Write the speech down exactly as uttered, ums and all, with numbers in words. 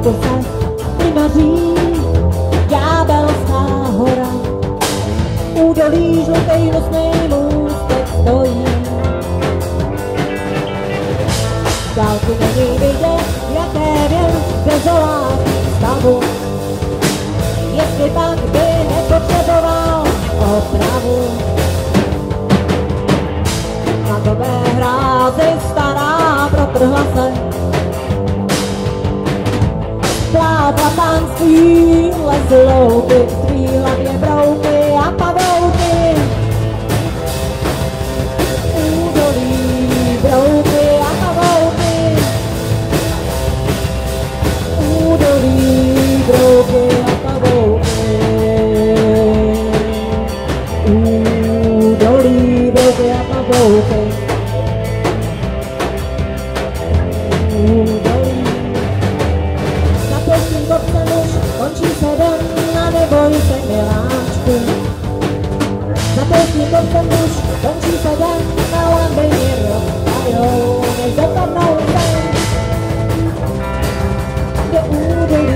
blízko se vynoří Ďábelská hora. Údolí žlutej nosnej můstek stojí. Z dálky není vidět, jaké věl dezolátní stavu. Jestli pak by nepotřeboval opravu. Na tebe hrázy stará protrhla se. Plátla pánství, lezy louky, v tvý hlavě brouky a pavouky. Údolí brouky a pavouky. Údolí brouky a pavouky. Údolí brouky a pavouky. Končí se den a neboj se miláčku. Za polským kopcem už končí se den a lambiny roztajou, než dopadnou sem do údolí.